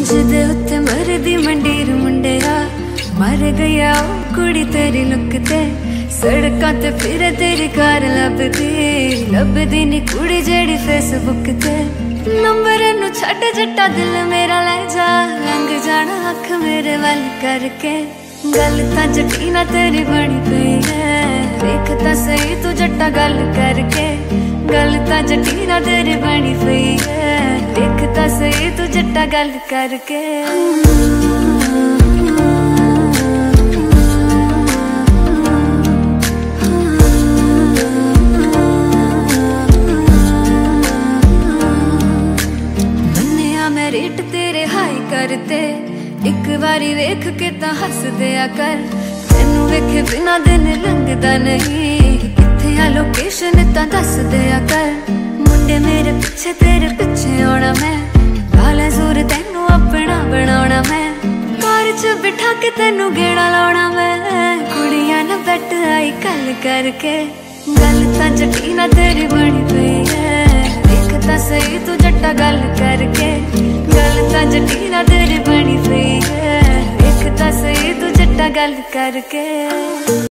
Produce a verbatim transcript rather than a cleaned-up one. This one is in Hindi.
जिदे उत्ते मरदी मंडीर मुंडेया मर गया ओ कुड़ी तेरी लुकते सड़कां ते फिरे तेरी कार लभदी लभदी नी कुड़ी जेड़ी फेसबुक ते नंबर नू छड्ड जट्टा दिल मेरा ले जा लंघ जाना अख मेरे वल करके गल तां जट्टी ना तेरी बनी पई है देख तां सही तू जट्टा गल करके गल तां जट्टी ना तेरी बनी पई है देख तां सही तू जट्टा गल करके रेट तेरे हाई करते एक बारी वेख के ता हस दिया कर तेनू वेखे बिना दिन लंघदा नहीं किथे आ लोकेशन ता दस दिया कर मुंडे मेरे पीछे तेरे पीछे आना मैं काला जोर तेनू अपना बनाना मैं कार च बिठा के तेनू गेड़ा लाना मैं कुड़ियां ना बैठ आई कल करके गल ता जट्टी ना तेरी बनी पई है देख ता सही तू जट्टा गल करके गल तां जट्टी ना तेरी बनी पई है देख तां सही तू जट्टा गल करके।